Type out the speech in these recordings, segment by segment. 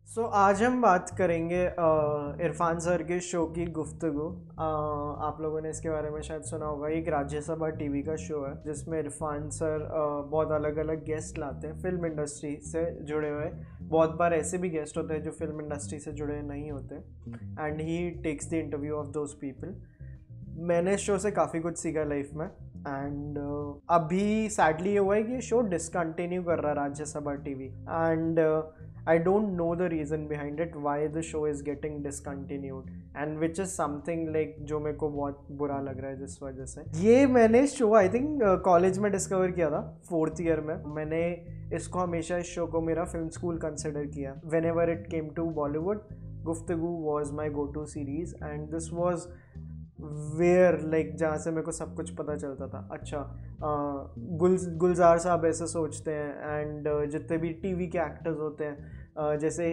आज हम बात करेंगे इरफान सर के शो की गुफ्तगू। आप लोगों ने इसके बारे में शायद सुना होगा। एक राज्यसभा टीवी का शो है जिसमें इरफान सर बहुत अलग अलग गेस्ट लाते हैं फिल्म इंडस्ट्री से जुड़े हुए। बहुत बार ऐसे भी गेस्ट होते हैं जो फिल्म इंडस्ट्री से जुड़े नहीं होते, and he takes the interview of those people. मैंने इस शो से काफ़ी कुछ सीखा लाइफ में, एंड अभी सैडली ये हुआ है कि ये शो डिसकंटिन्यू कर रहा है Rajya Sabha TV, and I don't know the reason behind it why the show is getting discontinued, and which is something like जो मेरे को बहुत बुरा लग रहा है जिस वजह से। ये मैंने शो आई थिंक कॉलेज में डिस्कवर किया था 4th ईयर में। मैंने इसको हमेशा इस शो को मेरा फिल्म स्कूल कंसिडर किया। whenever it came to Bollywood, गुफ्तगू was my go-to series, and this was where like जहाँ से मेरे को सब कुछ पता चलता था। अच्छा, गुलजार साहब ऐसे सोचते हैं, एंड जितने भी टीवी के एक्टर्स होते हैं, जैसे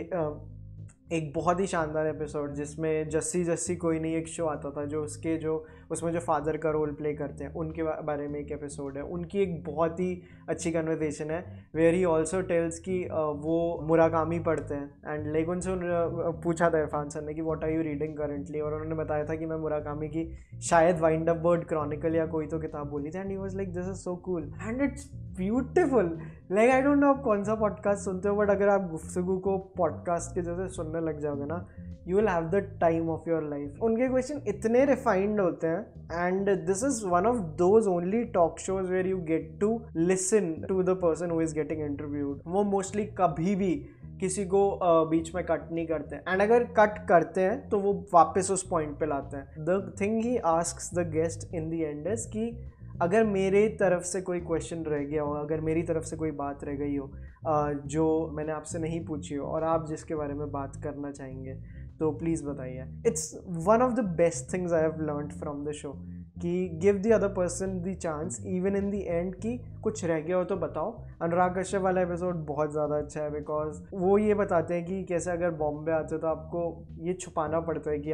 एक बहुत ही शानदार एपिसोड जिसमें जस्सी जस्सी कोई नहीं एक शो आता था जो उसमें जो फादर का रोल प्ले करते हैं उनके बारे में एक एपिसोड है। उनकी एक बहुत ही अच्छी कन्वर्सेशन है वेयर ही ऑल्सो टेल्स कि वो मुराकामी पढ़ते हैं, एंड लाइक उनसे पूछा था इरफान सर ने कि what are you reading currently, और उन्होंने बताया था कि मैं मुराकामी की शायद वाइंड अप बर्ड क्रॉनिकल या कोई तो किताब बोली थी, and he was like this is so cool and it's beautiful. Like I don't know आप कौन सा पॉडकास्ट सुनते हो, बट अगर आप गुफ्तगू को पॉडकास्ट के जैसे सुनने लग जाओगे ना, you will have the time of your life. उनके क्वेश्चन इतने रिफाइंड होते हैं, and this is one of those only talk shows where you get to listen to the person who is getting interviewed. वो mostly कभी भी किसी को बीच में कट नहीं करते हैं, एंड अगर कट करते हैं तो वो वापस उस पॉइंट पे लाते हैं। The thing he asks the guest in the end is कि अगर मेरे तरफ से कोई क्वेश्चन रह गया हो, अगर मेरी तरफ से कोई बात रह गई हो जो मैंने आपसे नहीं पूछी हो और आप जिसके बारे में बात करना चाहेंगे, तो प्लीज़ बताइए। It's one of the best things I have learned from the show कि give the other person the chance even in the end कि कुछ रह गया हो तो बताओ। अनुराग कश्यप वाला एपिसोड बहुत ज़्यादा अच्छा है बिकॉज वो ये बताते हैं कि कैसे अगर बॉम्बे आते हो तो आपको ये छुपाना पड़ता है कि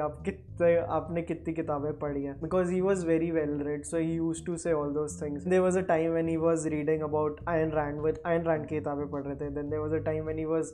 आपने कितनी किताबें पढ़ी हैं, because he was very well read, so he used to say all those things. There was a time when he was reading about Ayn Rand, with Ayn Rand की किताबें पढ़ रहे थे। Then there was a time when he was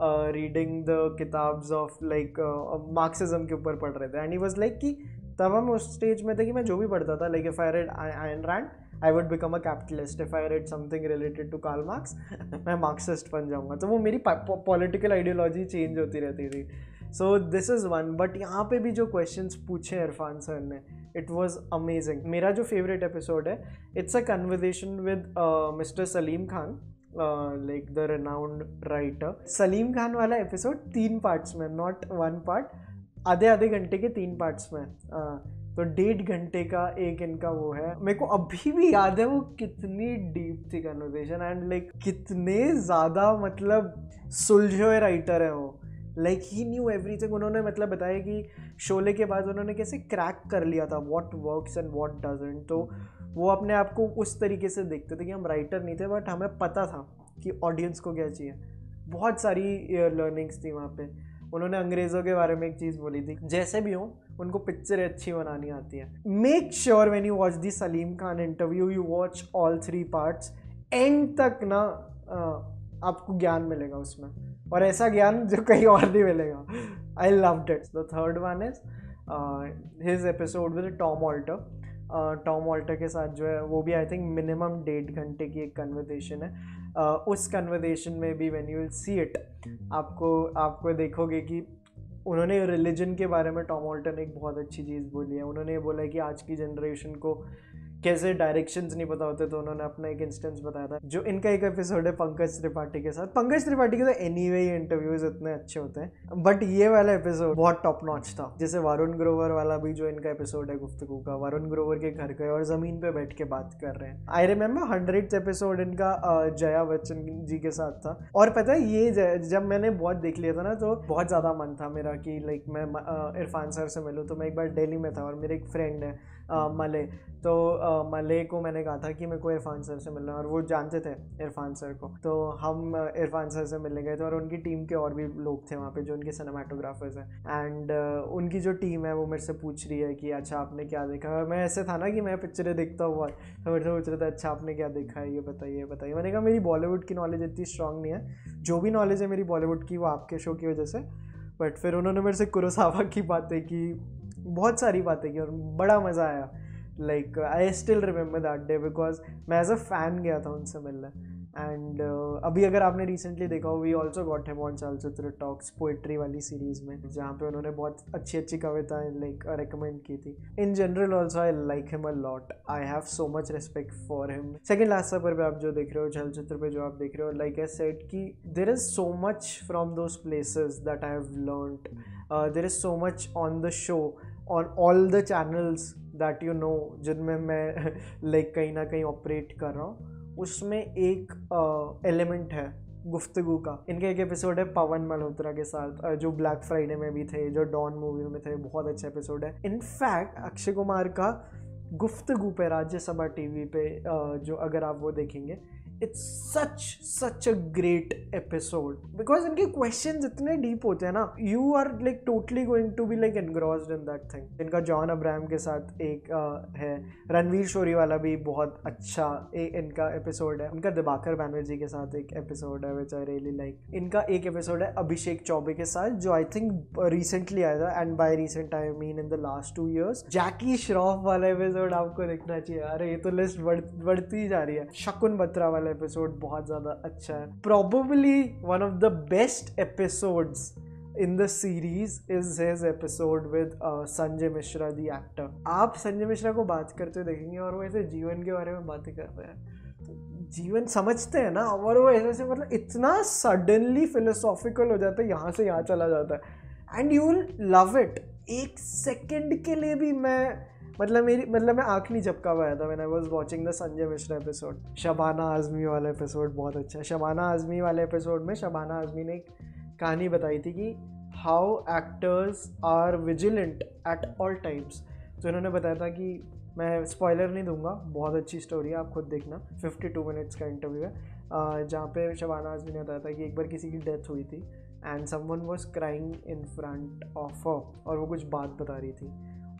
reading the किताब्स of like Marxism के ऊपर पढ़ रहे थे, एंड ही वाज लाइक कि तब हम उस स्टेज में थे कि मैं जो भी पढ़ता था, like if I read Ayn Rand I would become a capitalist, if I read something related to Karl Marx मैं मार्क्सिस्ट बन जाऊंगा। तो वो मेरी पॉलिटिकल आइडियोलॉजी चेंज होती रहती थी। So this is one. But यहाँ पे भी जो क्वेश्चंस पूछे इरफान सर ने, इट वॉज अमेजिंग। मेरा जो फेवरेट एपिसोड है, it's a conversation with mister Salim Khan, like the renowned writer. Salim Khan वाला एपिसोड 3 पार्ट्स में, नॉट 1 पार्ट, आधे घंटे के 3 पार्ट्स में, तो 1.5 घंटे का एक इनका वो है। मेरे को अभी भी याद है वो कितनी डीप थी कन्वर्सेशन, एंड लाइक कितने ज़्यादा मतलब सुलझे हुए राइटर है वो। Like he knew everything. उन्होंने मतलब बताया कि शोले के बाद उन्होंने कैसे क्रैक कर लिया था what works and what doesn't. तो वो अपने आप को उस तरीके से देखते थे कि हम राइटर नहीं थे, बट हमें पता था कि ऑडियंस को क्या चाहिए। बहुत सारी लर्निंग्स थी वहाँ पे। उन्होंने अंग्रेज़ों के बारे में एक चीज़ बोली थी, जैसे भी हो उनको पिक्चर अच्छी बनानी आती है। Make sure when you watch the Salim Khan interview you watch all 3 parts, and तक ना आपको ज्ञान मिलेगा उसमें, और ऐसा ज्ञान जो कहीं और नहीं मिलेगा। I loved it. The third one is his episode with Tom Alter. Tom Alter के साथ जो है वो भी आई थिंक मिनिमम 1.5 घंटे की एक कन्वर्सेशन है। उस कन्वर्सेशन में भी when you will see it, आपको देखोगे कि उन्होंने रिलीजन के बारे में टॉम ऑल्टर ने एक बहुत अच्छी चीज़ बोली है। उन्होंने ये बोला है कि आज की जनरेशन को कैसे डायरेक्शंस नहीं पता होते, तो उन्होंने अपना एक इंस्टेंस बताया था। जो इनका एक एपिसोड है पंकज त्रिपाठी के साथ। पंकज त्रिपाठी के तो एनीवे इंटरव्यूज इतने अच्छे होते हैं, बट ये वाला एपिसोड बहुत टॉप नॉच था। जैसे वरुण ग्रोवर वाला भी जो इनका एपिसोड है गुफ्तगू का, वरुण ग्रोवर के घर गए और ज़मीन पे बैठ के बात कर रहे हैं। आई रिमेम्बर 100th एपिसोड इनका जया बच्चन जी के साथ था। और पता है ये जब मैंने बहुत देख लिया था ना, तो बहुत ज़्यादा मन था मेरा कि लाइक मैं इरफान सर से मिलूँ। तो मैं एक बार दिल्ली में था और मेरे एक फ्रेंड है मले। तो मले को मैंने कहा था कि मेरे को इरफान सर से मिलना है, और वो जानते थे इरफान सर को, तो हम इरफान सर से मिलने गए थे। और उनकी टीम के और भी लोग थे वहाँ पे जो उनके सिनेमाटोग्राफर्स हैं, एंड उनकी जो टीम है वो मेरे से पूछ रही है कि अच्छा आपने क्या देखा। मैं ऐसे था ना कि मैं पिक्चरें देखता हुआ, तो मेरे से पूछ रहे थे अच्छा आपने क्या देखा है, ये बताइए बताइए। मैंने कहा मेरी बॉलीवुड की नॉलेज इतनी स्ट्रांग नहीं है, जो भी नॉलेज है मेरी बॉलीवुड की वो आपके शो की वजह से। बट फिर उन्होंने मेरे से कुरोसावा की बातें की, बहुत सारी बातें की, और बड़ा मज़ा आया। Like I still remember that day because मैं एज अ फैन गया था उनसे मिलने। एंड अभी अगर आपने रिसेंटली देखा हो, we also got him on Chalchitra talks poetry वाली सीरीज़ में, जहाँ पे उन्होंने बहुत अच्छी अच्छी कविताएं लाइक रिकमेंड की थी। In general also I like him a lot, I have so much respect for him. Second last सफर पे आप जो देख रहे हो, चलचित्र पे जो आप देख रहे हो, लाइक आई सेड कि there is so much from those places that I have learned, there is so much on the show, on all the channels that you know, जिनमें मैं लाइक कहीं ना कहीं ऑपरेट कर रहा हूँ। उसमें एक एलिमेंट है गुफ्तगू का। इनका एक एपिसोड है पवन मल्होत्रा के साथ, जो ब्लैक फ्राइडे में भी थे, जो डॉन मूवी में थे, बहुत अच्छा एपिसोड है। इनफैक्ट अक्षय कुमार का गुफ्तगू पे राज्यसभा टीवी पे जो अगर आप वो देखेंगे, it's such a great episode because इनके क्वेश्चंस इतने डीप होते हैं ना, you are like totally going to be like engrossed in that thing. इनका जॉन अब्राहम के साथ एक है, रणवीर शोरी वाला भी बहुत अच्छा इनका एपिसोड है। उनका दिबाकर बैनर्जी के साथ एक एपिसोड है विच आई रियली लाइक। इनका एक एपिसोड है अभिषेक चौबे के साथ, जो आई थिंक रिसेंटली आया था, and by recent I mean in the last 2 years। Jackie Shroff वाला एपिसोड आपको देखना चाहिए। अरे ये तो लिस्ट बढ़ती जा रही है। शकुन बत्रा वाला एपिसोड बहुत ज़्यादा अच्छा है। Probably one of the best episodes in the series is his episode with Sanjay Mishra the actor। आप संजय मिश्रा को बात करते देखेंगे और वो ऐसे जीवन के बारे में बातें कर रहे हैं, जीवन समझते हैं ना, और वो ऐसे मतलब इतना सडनली फिलोसॉफिकल हो जाता है, यहाँ से यहाँ चला जाता है, and you will love it. एक सेकंड के लिए भी मैं मैं आँख नहीं झपका पाया था when I was watching the Sanjay Mishra episode. Shabana Azmi वाला एपिसोड बहुत अच्छा है। शबाना आज़मी वाले एपिसोड में शबाना आज़मी ने एक कहानी बताई थी कि how actors are vigilant at all times. तो इन्होंने बताया था कि, मैं स्पॉइलर नहीं दूंगा, बहुत अच्छी स्टोरी है, आप खुद देखना। 52 मिनट्स का इंटरव्यू है, जहाँ पे शबाना आज़मी ने बताया था कि एक बार किसी की डेथ हुई थी and someone was crying in front of her, और वो कुछ बात बता रही थी,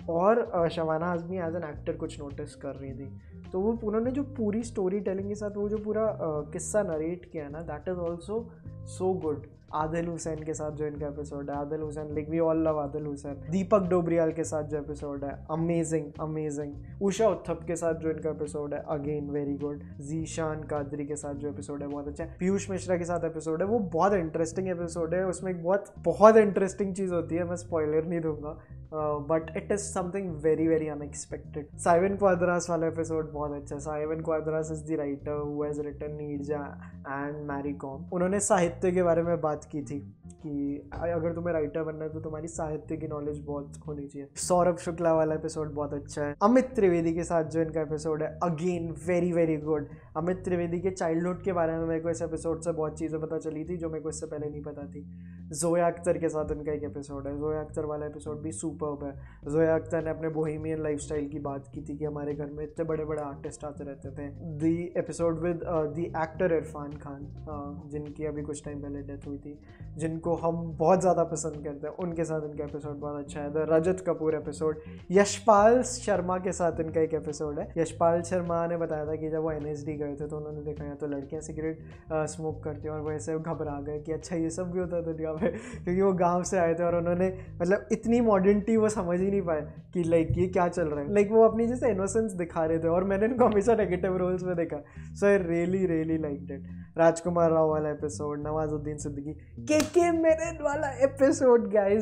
और Shabana Azmi as an actor कुछ नोटिस कर रही थी। तो वो उन्होंने जो पूरी स्टोरी टेलिंग के साथ वो जो पूरा किस्सा नरेट किया ना, that is also so good. Adil Hussain के साथ जो इनका एपिसोड है, Adil Hussain like we all love Adil Hussain. Deepak Dobriyal के साथ जो एपिसोड है, अमेजिंग। उषा उत्थप के साथ जो इनका एपिसोड है, again very good. Zeeshan Quadri के साथ जो एपिसोड है बहुत अच्छा है। पीयूष मिश्रा के साथ एपिसोड है, वो बहुत इंटरेस्टिंग एपिसोड है। उसमें एक बहुत इंटरेस्टिंग चीज़ होती है, मैं स्पॉइलर नहीं दूंगा, but it is something very very unexpected. Saiwyn Quadras वाला एपिसोड बहुत अच्छा है। Saiwyn Quadras is the writer who has written Neerja and Mary Kom. उन्होंने साहित्य के बारे में बात की थी कि अगर तुम्हें राइटर बनना है तो तुम्हारी साहित्य की नॉलेज बहुत होनी चाहिए। सौरभ शुक्ला वाला एपिसोड बहुत अच्छा है। अमित त्रिवेदी के साथ जो इनका एपिसोड है, again very very good. Amit Trivedi के चाइल्डहुड के बारे में मेरे को इस एपिसोड से बहुत चीज़ें पता चली थी जो मेरे को इससे पहले नहीं पता थी। जोया अख्तर के साथ इनका एक एपिसोड है, जोया अख्तर वाला एपिसोड भी सुपर्ब है। जोया अख्तर ने अपने बोहेमियन लाइफस्टाइल की बात की थी कि हमारे घर में इतने बड़े बड़े आर्टिस्ट आते रहते थे। The episode with the actor Irfan Khan, जिनकी अभी कुछ टाइम पहले डेथ हुई थी, जिनको हम बहुत ज़्यादा पसंद करते हैं, उनके साथ इनका एपिसोड बहुत अच्छा है। The Rajat Kapoor episode. यशपाल शर्मा के साथ इनका एक एपिसोड है। यशपाल शर्मा ने बताया था कि जब वो NSD गए थे तो उन्होंने देखा यहाँ तो लड़कियाँ सिगरेट स्मोक करती हैं, और वो ऐसे घबरा गए कि अच्छा ये सब भी होता है दुनिया में, क्योंकि वो गाँव से आए थे और उन्होंने मतलब इतनी मॉडर्निटी वो समझ ही नहीं पाए कि लाइक ये क्या चल रहा है। लाइक वो अपनी जैसे इनोसेंस दिखा रहे थे, और मैंने इनको हमेशा नेगेटिव रोल्स में देखा। So I really liked it. Rajkummar Rao वाला एपिसोड, नवाजुद्दीन सिद्दीकी, के मेनन वाला एपिसोड, गाइस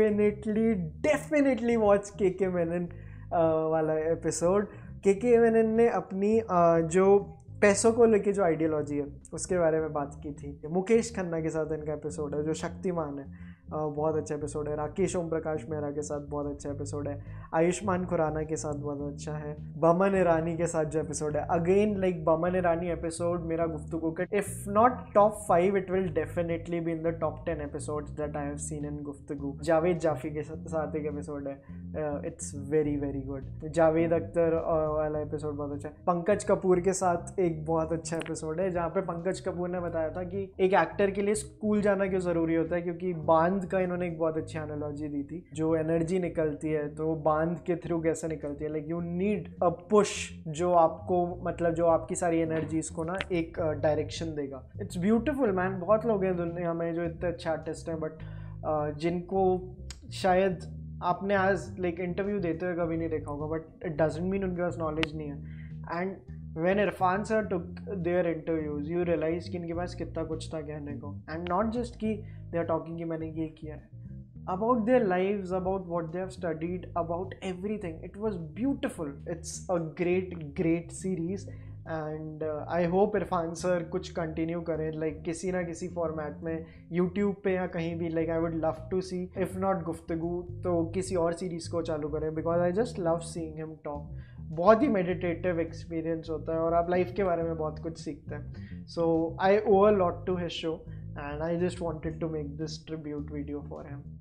डेफिनेटली वॉच के मेनन वाला एपिसोड। के मेनन ने अपनी जो पैसों को लेके जो आइडियोलॉजी है उसके बारे में बात की थी। मुकेश खन्ना के साथ इनका एपिसोड है जो शक्तिमान है, बहुत अच्छा एपिसोड है। राकेश ओम प्रकाश मेहरा के साथ बहुत अच्छा एपिसोड है। आयुष्मान खुराना के साथ बहुत अच्छा है। बमन ईरानी के साथ जो एपिसोड है, again like Boman Irani episode मेरा गुफ्तगू का if not top 5 it will definitely be in the top 10 episodes that I have seen in Guftagoo. Javed Jaffrey के साथ एक एपिसोड है, it's very very good. Javed Akhtar वाला एपिसोड बहुत अच्छा है। पंकज कपूर के साथ एक बहुत अच्छा एपिसोड है जहाँ पे पंकज कपूर ने बताया था कि एक एक्टर के लिए स्कूल जाना क्यों ज़रूरी होता है, क्योंकि बांध का इन्होंने एक बहुत अच्छी एनालॉजी दी थी। जो एनर्जी निकलती है तो बांध के थ्रू कैसे निकलती है, like you need a push जो आपको मतलब जो आपकी सारी एनर्जीज को ना एक डायरेक्शन देगा। It's beautiful man. बहुत लोग हैं दुनिया में जो इतने अच्छे आर्टिस्ट हैं बट जिनको शायद आपने आज लाइक इंटरव्यू देते हुए कभी नहीं देखा होगा, बट इट डजंट मीन उनके पास नॉलेज नहीं है। And when Irfan sir took their interviews you realize कि इनके पास कितना कुछ था कहने को, and not just कि they are talking कि मैंने ये किया है, about their lives, about what they have studied, about everything. It was beautiful. It's a great series and I hope Irfan sir कुछ कंटिन्यू करें लाइक किसी ना किसी फॉर्मेट में यूट्यूब पे या कहीं भी। Like I would love to see if not Guftagoo तो किसी और सीरीज़ को चालू करें, because I just love seeing him talk. बहुत ही मेडिटेटिव एक्सपीरियंस होता है और आप लाइफ के बारे में बहुत कुछ सीखते हैं। So I owe a lot to his show and I just wanted to make this tribute video for him.